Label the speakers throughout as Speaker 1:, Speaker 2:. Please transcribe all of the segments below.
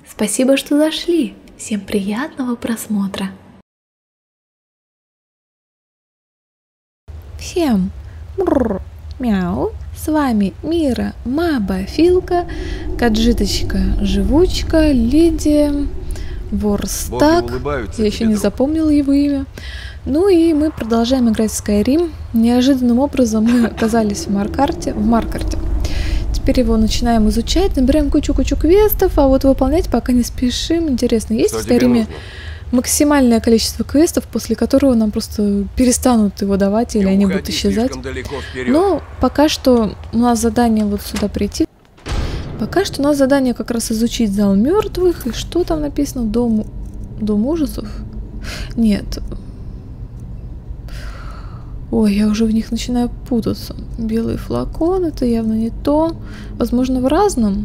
Speaker 1: Спасибо, что зашли. Всем приятного просмотра. Всем мяу. С вами Мира, Маба, Филка, Каджиточка, Живучка, Лидия, Ворстак. Я еще не запомнила его имя. Ну и мы продолжаем играть в Skyrim. Неожиданным образом мы оказались в Маркарте. Теперь его начинаем изучать, набираем кучу квестов, а вот выполнять пока не спешим. Интересно, есть в Skyrim максимальное количество квестов, после которого нам просто перестанут его давать или они будут исчезать? Но пока что у нас задание вот сюда прийти. Пока что у нас задание как раз изучить зал мертвых. И что там написано? Дом ужасов? Нет. Ой, я уже в них начинаю путаться. Белый флакон, это явно не то. Возможно, в разном.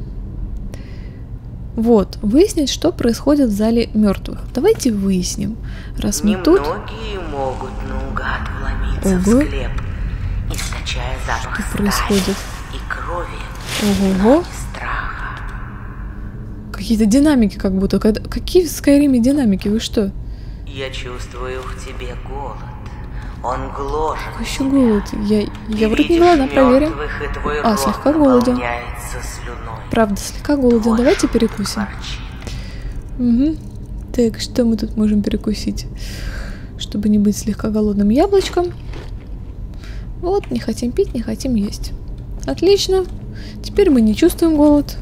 Speaker 1: Вот, выяснить, что происходит в зале мертвых. Давайте выясним. Раз мы тут...
Speaker 2: Немногие могут наугад вломиться в склеп, источая запах
Speaker 1: что происходит?
Speaker 2: И крови,
Speaker 1: Ого.
Speaker 2: и страха.
Speaker 1: Какие-то динамики как будто. Какие в Скайриме динамики? Вы что?
Speaker 2: Я чувствую в тебе голод. Он гложет.
Speaker 1: Какой еще голод? Я вроде не голодна, проверим. Слегка голоден. Правда, слегка голоден. Давайте перекусим. Угу. Так, что мы тут можем перекусить? Чтобы не быть слегка голодным яблочком. Вот, не хотим пить, не хотим есть. Отлично. Теперь мы не чувствуем голод.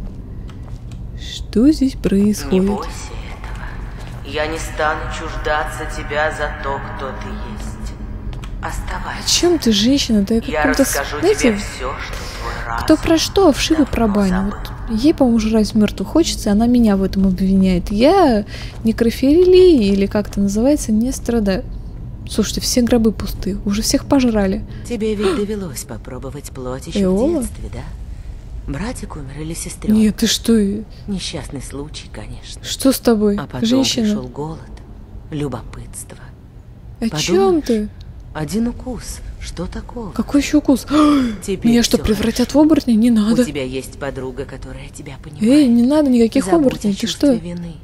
Speaker 1: Что здесь происходит?
Speaker 2: Не бойся этого. Я не стану чуждаться тебя за то, кто ты есть. Оставайся.
Speaker 1: О чем ты, женщина? Ты
Speaker 2: я расскажу тебе все, что твой разум
Speaker 1: кто про что, вшивы про баню. Вот ей, по-моему, жрать мертвых хочется, и она меня в этом обвиняет. Я некрофилией, или как это называется, не страдаю. Слушайте, все гробы пустые, уже всех пожрали.
Speaker 2: Тебе ведь довелось попробовать плоть еще в детстве, да? Братик умер или сестренка?
Speaker 1: Нет, ты что?
Speaker 2: Несчастный случай, конечно.
Speaker 1: Что с тобой,
Speaker 2: а потом
Speaker 1: женщина?
Speaker 2: Пришел голод, любопытство.
Speaker 1: О чем ты?
Speaker 2: Один укус. Что такого?
Speaker 1: Какой еще укус? Меня что, превратят в оборотня? Не надо.
Speaker 2: У тебя есть подруга, которая тебя понимает.
Speaker 1: Эй, не надо никаких
Speaker 2: Забудь
Speaker 1: оборотней. Ты что?
Speaker 2: Вины.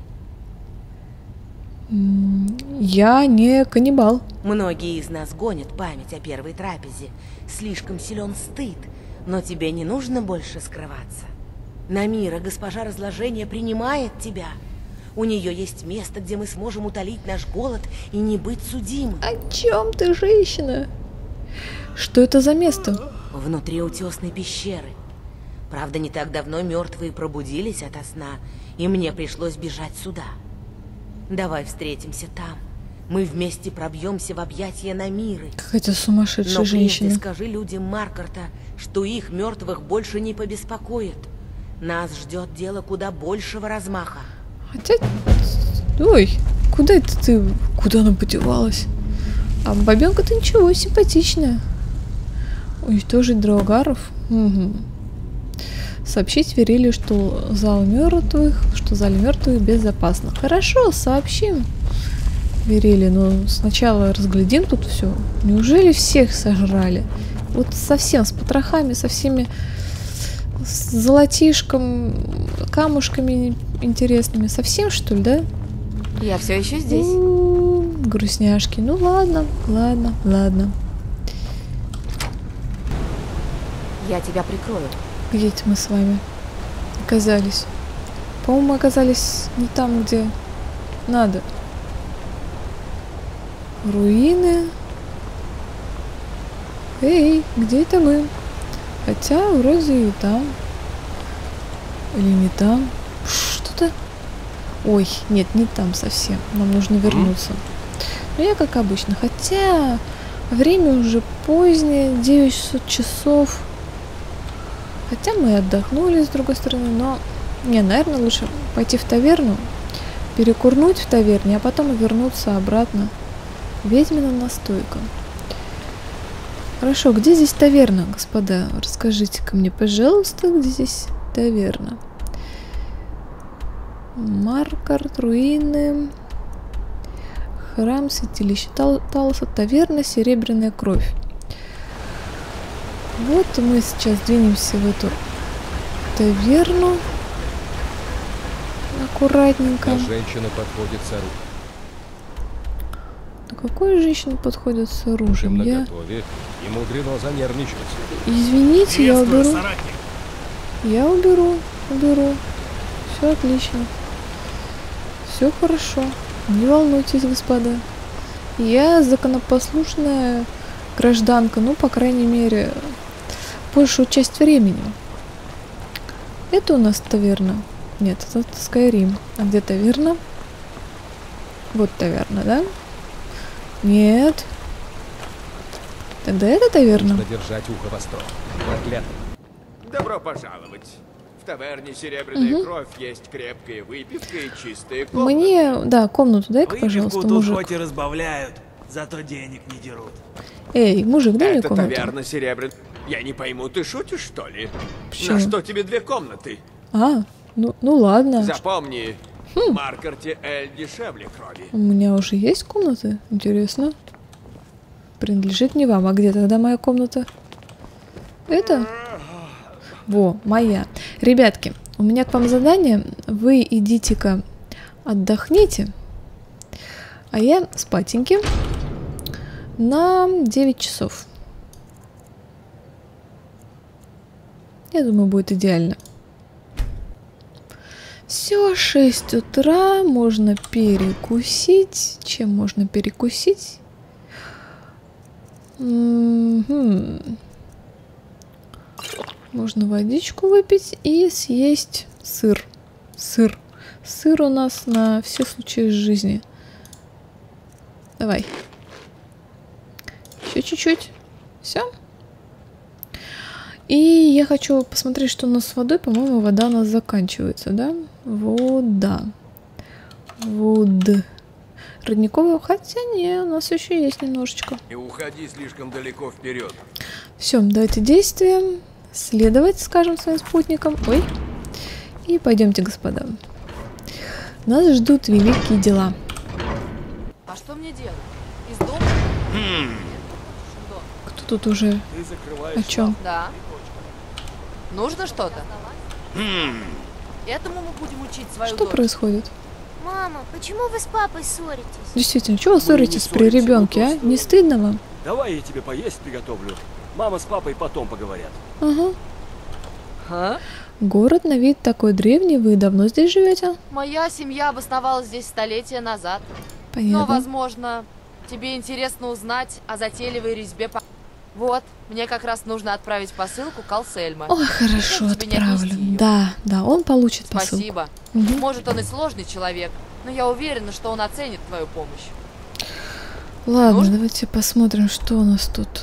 Speaker 1: Я не каннибал.
Speaker 2: Многие из нас гонят память о первой трапезе. Слишком силен стыд. Но тебе не нужно больше скрываться. Намира, госпожа разложения, принимает тебя. У нее есть место, где мы сможем утолить наш голод и не быть судимым.
Speaker 1: О чем ты, женщина? Что это за место?
Speaker 2: Внутри утесной пещеры. Правда, не так давно мертвые пробудились ото сна, и мне пришлось бежать сюда. Давай встретимся там. Мы вместе пробьемся в объятия Намиры.
Speaker 1: Какая-то сумасшедшая женщина.
Speaker 2: Но прежде скажи людям Маркарта, что их мертвых больше не побеспокоит. Нас ждет дело куда большего размаха.
Speaker 1: Хотя... Ой, куда это ты? Куда она подевалась? А бабенка-то ничего, симпатичная. Уничтожить Драугаров? Угу. Сообщить Верили, что в зале мертвых безопасно. Хорошо, сообщим Верили, но сначала разглядим тут все. Неужели всех сожрали? Вот совсем с потрохами, со всеми... с золотишком, камушками интересными. Совсем, что ли, да?
Speaker 3: Я все еще здесь.
Speaker 1: Грустняшки. Ну ладно.
Speaker 3: Я тебя прикрою.
Speaker 1: Где-то мы с вами оказались. По-моему, мы оказались не там, где надо. Руины. Эй, где это мы? Хотя вроде и там. Или не там. Что-то... Ой, нет, не там совсем. Нам нужно вернуться. Но я как обычно. Хотя время уже позднее, 9 часов. Хотя мы отдохнули с другой стороны, но... Не, наверное, лучше пойти в таверну, перекурнуть в таверне, а потом вернуться обратно. Ведьмина настойка. Хорошо, где здесь таверна, господа? Расскажите-ка мне, пожалуйста, где здесь таверна? Маркарт, руины, храм, святилище Талоса, таверна, серебряная кровь. Вот мы сейчас двинемся в эту таверну. аккуратненько.
Speaker 4: Женщина подходит с оружием.
Speaker 1: На какой женщина подходит с оружием?
Speaker 4: На
Speaker 1: Я...
Speaker 4: готове и мудрено занервничать.
Speaker 1: Извините, я уберу.
Speaker 5: Соратник.
Speaker 1: Я уберу. Все отлично. Все хорошо. Не волнуйтесь, господа. Я законопослушная гражданка, ну, по крайней мере, большую часть времени. Это у нас таверна. Нет, это Скайрим. А где таверна? Вот таверна, да? Нет. Тогда это таверна.
Speaker 4: Нужно держать ухо востро. Проклятый.
Speaker 5: Добро пожаловать. В таверне «Серебряная кровь» есть крепкая выпивка и чистые комнаты.
Speaker 1: Мне, да, комнату дай-ка, пожалуйста,
Speaker 6: Выпивку тут
Speaker 1: мужик.
Speaker 6: хоть и разбавляют, зато денег не дерут.
Speaker 1: Эй, мужик, дай мне
Speaker 5: Это
Speaker 1: комнату.
Speaker 5: таверна «Серебряная». Я не пойму, ты шутишь, что ли?
Speaker 1: Почему?
Speaker 5: На что тебе 2 комнаты?
Speaker 1: А, ну ладно.
Speaker 5: Запомни, Маркарте Эль дешевле крови.
Speaker 1: У меня уже есть комната? Интересно. Принадлежит не вам. А где тогда моя комната? Это? Во, моя. Ребятки, у меня к вам задание. Вы идите-ка отдохните. А я спатеньки на 9 часов. Я думаю, будет идеально. Все, 6 утра, можно перекусить. Чем можно перекусить? Можно водичку выпить и съесть сыр. Сыр у нас на все случаи жизни. Давай. Еще чуть-чуть. Все. И я хочу посмотреть, что у нас с водой. По-моему, вода у нас заканчивается, да? Вода. Родниковая, хотя не, у нас еще есть немножечко.
Speaker 5: Не уходи слишком далеко вперед.
Speaker 1: Все, давайте действия. Следовать, скажем, своим спутникам. Ой. И пойдемте, господа. Нас ждут великие дела.
Speaker 3: А что мне делать? Из дома?
Speaker 1: Кто тут уже? О чем?
Speaker 3: Да. Нужно что-то? Этому мы будем учить свою
Speaker 1: Что
Speaker 3: дочь.
Speaker 1: происходит?
Speaker 7: Мама, почему вы с папой ссоритесь?
Speaker 1: Действительно, чего вы ссоритесь при ребенке, а? Не стыдно вам?
Speaker 8: Давай я тебе поесть приготовлю. Мама с папой потом поговорят.
Speaker 1: Ага.
Speaker 3: А?
Speaker 1: Город на вид такой древний. Вы давно здесь живете?
Speaker 3: Моя семья обосновалась здесь столетия назад. Но,
Speaker 1: Понятно.
Speaker 3: возможно, тебе интересно узнать о затейливой резьбе по... Вот, мне как раз нужно отправить посылку к Алсельма.
Speaker 1: Ой, хорошо,
Speaker 3: Почему тебе не
Speaker 1: отправлю.
Speaker 3: отнести её?
Speaker 1: Да, он получит посылку.
Speaker 3: Спасибо.
Speaker 1: Мгм.
Speaker 3: Может, он и сложный человек, но я уверена, что он оценит твою помощь.
Speaker 1: Ладно,
Speaker 3: Нужно?
Speaker 1: давайте посмотрим, что у нас тут.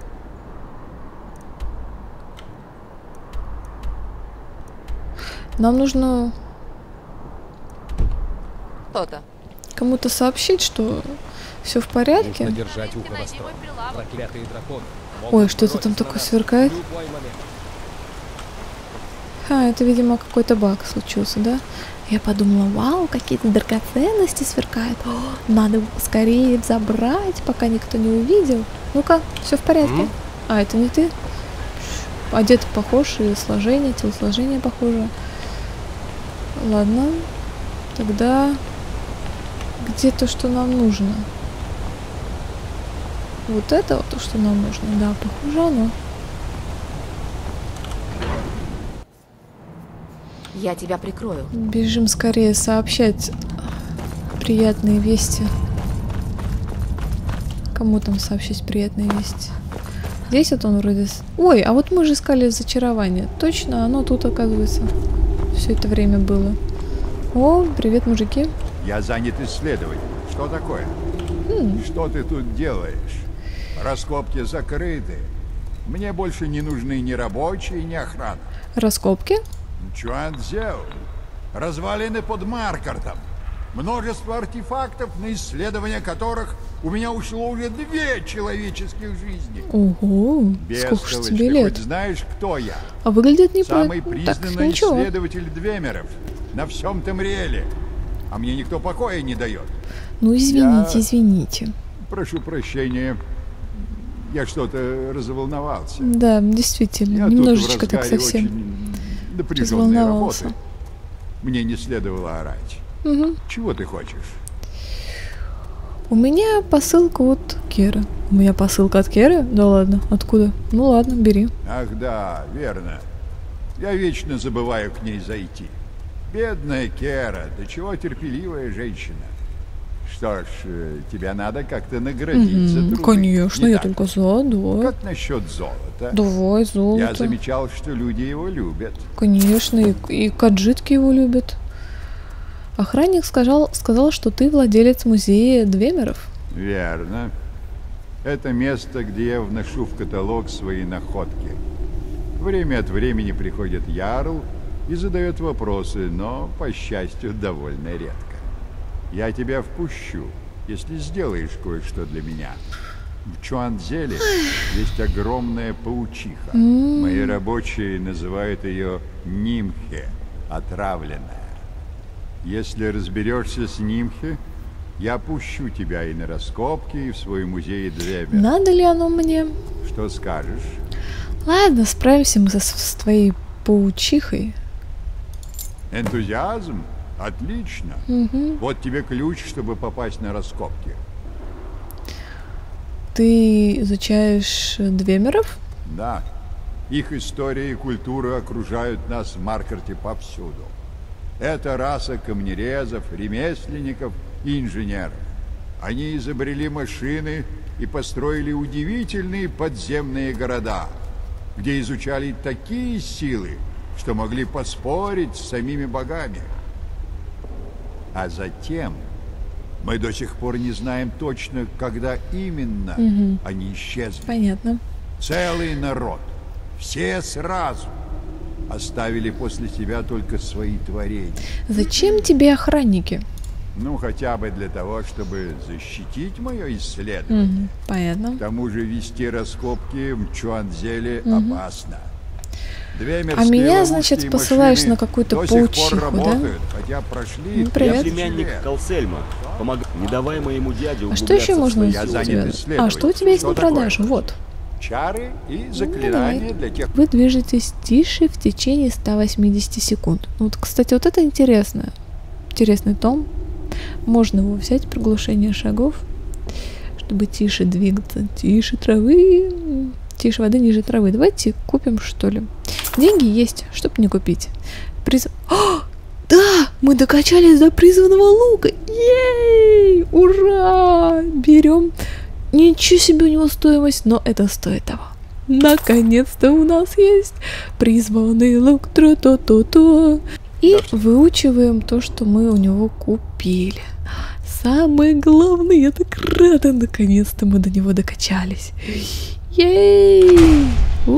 Speaker 1: Нам нужно
Speaker 3: Кто-то.
Speaker 1: кому-то сообщить, что все в порядке.
Speaker 4: Нужно держать ухо востро. Проклятые драконы.
Speaker 1: Ой, что это там такое сверкает?
Speaker 4: Любой момент.
Speaker 1: Это, видимо, какой-то баг случился, да? Я подумала, вау, какие-то драгоценности сверкают. О, надо скорее забрать, пока никто не увидел. Ну-ка, все в порядке. А, это не ты? Одет похож, и сложение, телосложение похоже. Ладно. Тогда где то, что нам нужно? Вот это вот то, что нам нужно. Да, похоже оно.
Speaker 3: Я тебя прикрою.
Speaker 1: Бежим скорее сообщать приятные вести. Кому там сообщить приятные вести? Здесь вот он вроде... Ой, а вот мы же искали зачарование. Точно, оно тут, оказывается. Все это время было. О, привет, мужики.
Speaker 9: Я занят исследованием. Что такое? Что ты тут делаешь? Раскопки закрыты. Мне больше не нужны ни рабочие, ни охрана.
Speaker 1: Раскопки?
Speaker 9: Чуанцзяо. Развалины под Маркартом. Множество артефактов, на исследование которых у меня ушло уже 2 человеческих жизни.
Speaker 1: Ого, сколько ж
Speaker 9: Бестолочь,
Speaker 1: тебе
Speaker 9: ты
Speaker 1: лет?
Speaker 9: хоть знаешь, кто я?
Speaker 1: А выглядит не
Speaker 9: Самый
Speaker 1: по... Так,
Speaker 9: признанный
Speaker 1: ничего.
Speaker 9: исследователь Двемеров на всем Темриэле. А мне никто покоя не дает.
Speaker 1: Ну, извините,
Speaker 9: Я-
Speaker 1: извините.
Speaker 9: Прошу прощения. Я что-то разволновался.
Speaker 1: Ну,
Speaker 9: Я
Speaker 1: Да, действительно,
Speaker 9: тут в
Speaker 1: немножечко так
Speaker 9: разгаре
Speaker 1: совсем
Speaker 9: очень напряженной
Speaker 1: разволновался.
Speaker 9: работы. мне не следовало орать. Чего ты хочешь?
Speaker 1: У меня посылка от Керы. У меня посылка от Керы? Да ладно, откуда? Ну ладно, бери.
Speaker 9: Ах да, верно. Я вечно забываю к ней зайти. Бедная Кера, до чего терпеливая женщина. Что ж, тебя надо как-то наградить за труды.
Speaker 1: Конечно, я только за, да.
Speaker 9: Как насчет золота?
Speaker 1: Давай, золото.
Speaker 9: Я замечал, что люди его любят.
Speaker 1: Конечно, и каджитки его любят. Охранник сказал, что ты владелец музея Двемеров.
Speaker 9: Верно. Это место, где я вношу в каталог свои находки. Время от времени приходит ярл и задает вопросы, но, по счастью, довольно редко. Я тебя впущу, если сделаешь кое-что для меня. В Чуанзеле есть огромная паучиха. Мои рабочие называют ее Нимхе, отравленная. Если разберешься с Нимхе, я пущу тебя и на раскопки, и в свой музей Двемер.
Speaker 1: Надо ли оно мне?
Speaker 9: Что скажешь?
Speaker 1: Ладно, справимся мы с твоей паучихой.
Speaker 9: Энтузиазм? Отлично. Вот тебе ключ, чтобы попасть на раскопки.
Speaker 1: Ты изучаешь Двемеров?
Speaker 9: Да. Их история и культура окружают нас в Маркарте повсюду. Это раса камнерезов, ремесленников и инженеров. Они изобрели машины и построили удивительные подземные города, где изучали такие силы, что могли поспорить с самими богами. А затем мы до сих пор не знаем точно, когда именно они исчезли.
Speaker 1: Понятно.
Speaker 9: Целый народ, все сразу, оставили после себя только свои творения.
Speaker 1: Зачем тебе охранники?
Speaker 9: Ну, хотя бы для того, чтобы защитить мое исследование.
Speaker 1: Понятно.
Speaker 9: К тому же вести раскопки в Чуанзеле опасно.
Speaker 1: А меня, значит, посылаешь на какую-то паучиху, да?
Speaker 9: Хотя прошли.
Speaker 1: Ну, привет.
Speaker 8: Я племянник Калсельма. Не давай моему дяде
Speaker 1: А что еще можно у тебя? А, что у тебя есть на продажу? Вот.
Speaker 9: Чары и заклинания для тех...
Speaker 1: Вы движетесь тише в течение 180 секунд. Вот, кстати, вот это интересно. Интересный том. Можно его взять, приглушение шагов, чтобы тише двигаться. Тише травы. Тише воды, ниже травы. Давайте купим, что ли. Деньги есть, чтоб не купить. О, да! Мы докачались до призванного лука. Ей! Ура! Берем. Ничего себе у него стоимость, но это стоит того. Наконец-то у нас есть призванный лук. Тро-то-то-то. И выучиваем то, что мы у него купили. Самое главное, я так рада, наконец-то мы до него докачались. Ей!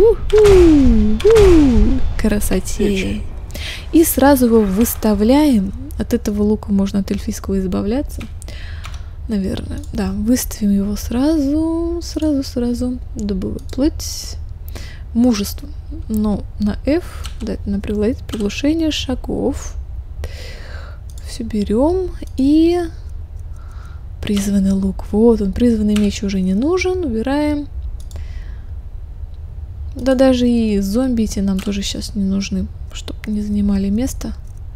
Speaker 1: Красоте! И сразу его выставляем. От этого лука можно от эльфийского избавляться. Наверное. Да, выставим его сразу. Дубовая плоть. Мужество. Но на F, дать на приглушение шагов. Все берем и призванный лук. Вот он, призванный меч уже не нужен. Убираем. Да даже и зомби эти нам тоже сейчас не нужны, чтобы не занимали место.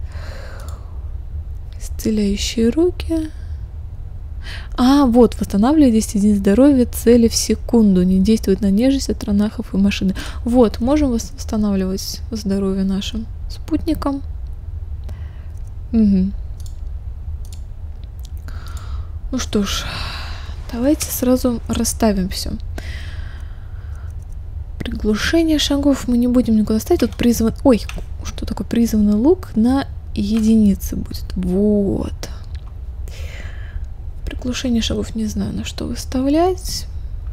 Speaker 1: Исцеляющие руки. А, вот, восстанавливает 10 единиц здоровья цели в секунду. Не действует на нежить от ранахов и машины. Вот, можем восстанавливать здоровье нашим спутникам. Угу. Ну что ж, давайте сразу расставим все. Приглушение шагов мы не будем никуда ставить. Тут призван... Ой, что такое призванный лук на единицы будет. Вот. Приглушение шагов не знаю, на что выставлять.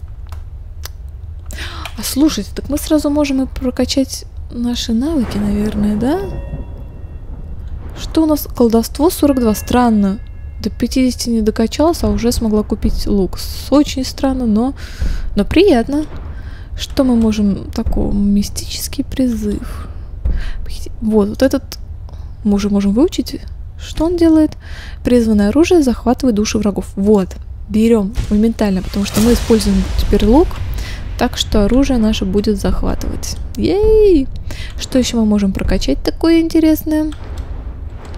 Speaker 1: А слушайте, так мы сразу можем и прокачать наши навыки, наверное, да? Что у нас? Колдовство 42. Странно. До 50 не докачалась, а уже смогла купить лук. Очень странно, но приятно. Что мы можем такого? Мистический призыв. Вот этот мы уже можем выучить. Что он делает? Призванное оружие захватывает души врагов. Вот. Берем моментально, потому что мы используем теперь лук. Так что оружие наше будет захватывать. Ей! Что еще мы можем прокачать такое интересное?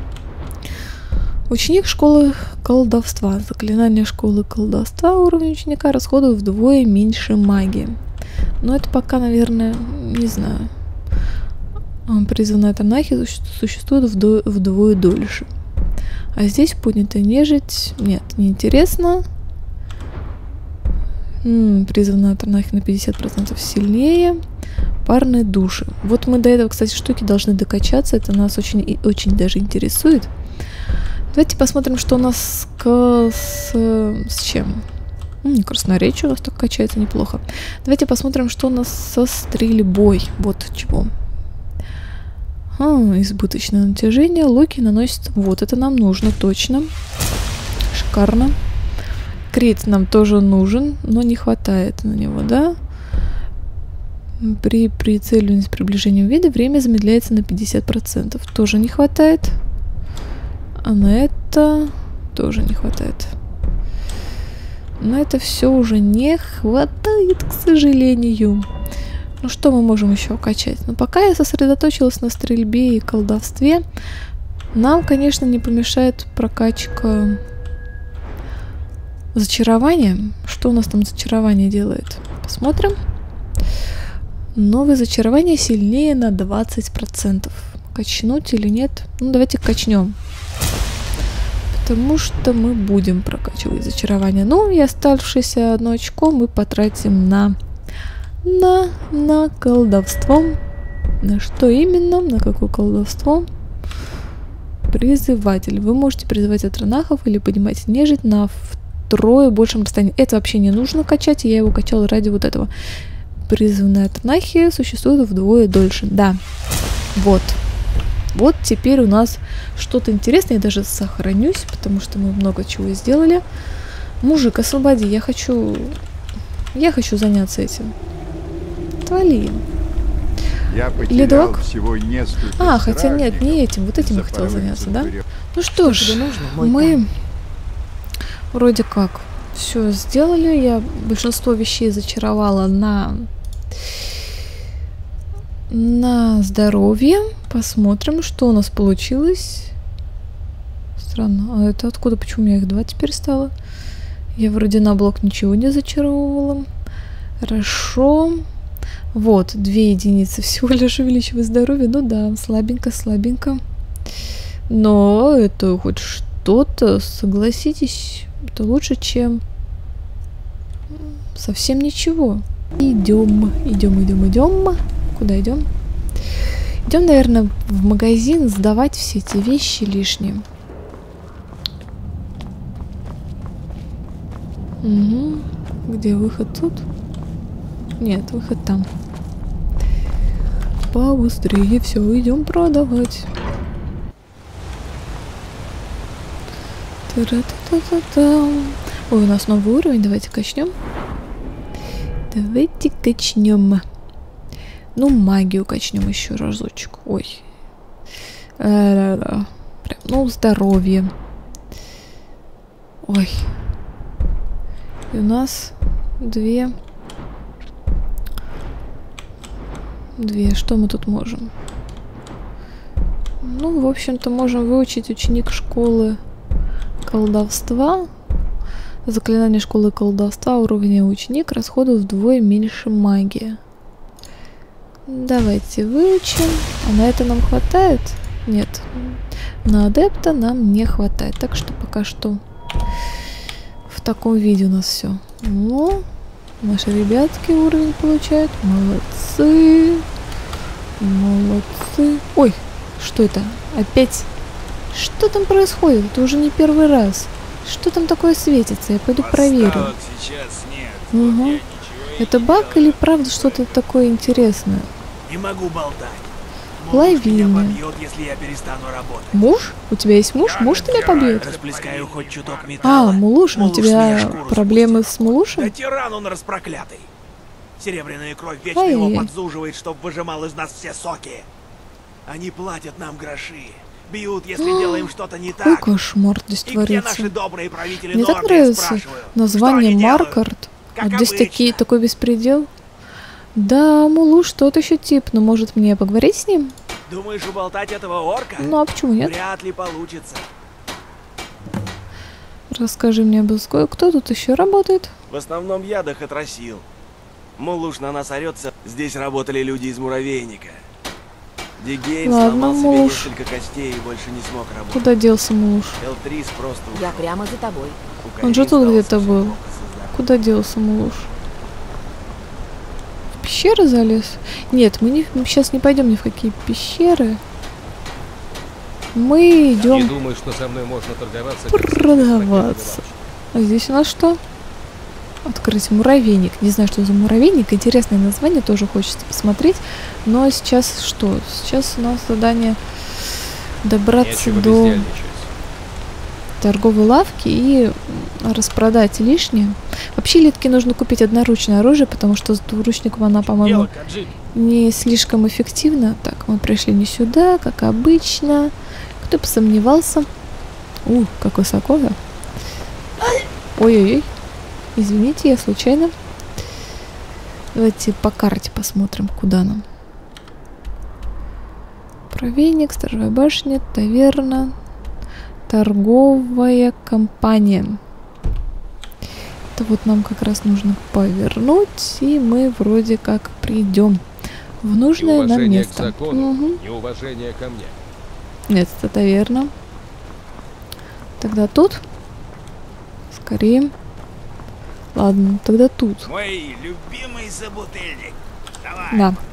Speaker 1: Ученик школы колдовства. Заклинание школы колдовства. Уровень ученика расходует вдвое меньше магии. Но это пока, наверное, не знаю. Призванная Танахи существует вдвое дольше. А здесь поднятая нежить. Нет, неинтересно. Призванная Танахи на 50% сильнее. Парные души. Вот мы до этого, кстати, штуки должны докачаться. Это нас очень даже интересует. Давайте посмотрим, что у нас с чем. Красноречие у нас так качается неплохо. Давайте посмотрим, что у нас со стрельбой. Вот чего. Избыточное натяжение. Локи наносит... Вот, это нам нужно, точно. Шикарно. Крит нам тоже нужен, но не хватает на него, да? При прицеливании с приближением вида время замедляется на 50%. Тоже не хватает. А на это тоже не хватает. На это все уже не хватает, к сожалению. Ну что мы можем еще качать? Ну пока я сосредоточилась на стрельбе и колдовстве, нам, конечно, не помешает прокачка зачарования. Что у нас там зачарование делает? Посмотрим. Новое зачарование сильнее на 20%. Качнуть или нет? Ну давайте качнем. Потому что мы будем прокачивать зачарование. Ну и оставшееся 1 очко мы потратим на колдовство. На что именно? На какое колдовство? Призыватель. Вы можете призывать атронахов или поднимать нежить на втрое большем расстоянии. Это вообще не нужно качать. Я его качала ради вот этого. Призванные атронахи существуют вдвое дольше. Да. Вот. Вот теперь у нас что-то интересное. Я даже сохранюсь, потому что мы много чего сделали. Мужик, освободи. Я хочу заняться этим. Отвали.
Speaker 9: Я потерял всего несколько
Speaker 1: хотя нет, не этим. Вот этим я хотела заняться, да? Ну что ж, мы вроде как все сделали. Я большинство вещей зачаровала на здоровье. Посмотрим, что у нас получилось. Странно. А это откуда? Почему у меня их 2 теперь стало? Я вроде на блок ничего не зачаровывала. Хорошо. Вот, 2 единицы всего лишь увеличивает здоровье. Ну да, слабенько. Но это хоть что-то, согласитесь, это лучше, чем совсем ничего. Идем. Куда идем? Идем, наверное, в магазин сдавать все эти вещи лишние. Угу. Где выход тут? Нет, выход там. Побыстрее все, идем продавать. Та-ра-та-та-та-та. Ой, у нас новый уровень, давайте качнем. Ну, магию качнем еще разочек. Ой. Прям, ну, здоровье. Ой. И у нас 2. Что мы тут можем? Ну, в общем-то, можем выучить ученик школы колдовства. Заклинание школы колдовства. Уровня ученик расходует вдвое меньше магии. Давайте выучим. А на это нам хватает? Нет. На адепта нам не хватает. Так что пока что в таком виде у нас все. Но наши ребятки уровень получают. Молодцы. Ой, что это? Опять? Что там происходит? Это уже не первый раз. Что там такое светится? Я пойду проверю. Угу. Это баг или правда что-то такое интересное?
Speaker 6: Не могу болтать.
Speaker 1: Лавина.
Speaker 6: Если я перестану работать.
Speaker 1: Муж? У тебя есть муж? Муж тебя побьет?
Speaker 6: Расплескаю хоть чуток металла.
Speaker 1: Мулуш. У тебя проблемы с Мулушем?
Speaker 6: Да тиран он распроклятый. Серебряная кровь вечно его подзуживает, чтоб выжимал из нас все соки. Они платят нам гроши. Бьют, если делаем что-то не так.
Speaker 1: Какой кошмар здесь творится.
Speaker 6: И где наши добрые правители
Speaker 1: Мне так нравится название Маркарт. А здесь такой беспредел. Да, Мулуш тот еще тип, но может мне поговорить с ним?
Speaker 6: Думаешь, уболтать этого орка?
Speaker 1: Ну а почему нет?
Speaker 6: Вряд ли получится.
Speaker 1: Расскажи мне, Бузгой, кто тут еще работает?
Speaker 6: В основном я да Хатрасил. Мол, уж на нас орется, здесь работали люди из муравейника. Дигейн сломал себе несколько костей и больше не смог работать.
Speaker 1: Куда делся Мулуш?
Speaker 6: Элтрис просто ушел.
Speaker 2: Я прямо за тобой.
Speaker 1: Он же тут где-то был. Куда делся Мулуш? В пещеры залез? Нет, мы сейчас не пойдем ни в какие пещеры. Мы идем.
Speaker 4: Не думаю, что со мной можно торговаться.
Speaker 1: Продаваться. А здесь у нас что? Открыть муравейник. Не знаю, что за муравейник. Интересное название, тоже хочется посмотреть. Но сейчас что? Сейчас у нас задание добраться до торговой лавки и распродать лишнее. Вообще Литке нужно купить одноручное оружие, потому что с двуручником она, по-моему, не слишком эффективна. Так, мы пришли не сюда, как обычно. Кто бы сомневался. Как высоко, да? Ой-ой-ой. Извините, я случайно. Давайте по карте посмотрим, куда нам. Муравейник, сторожевая башня, таверна, торговая компания. Это вот нам как раз нужно повернуть, и мы вроде как придем в нужное нам место.
Speaker 4: Закону, неуважение ко мне.
Speaker 1: Нет, это таверна. Тогда тут. Скорее. Ладно, тогда тут.
Speaker 6: Мой любимый собутыльник. Давай.
Speaker 1: Да.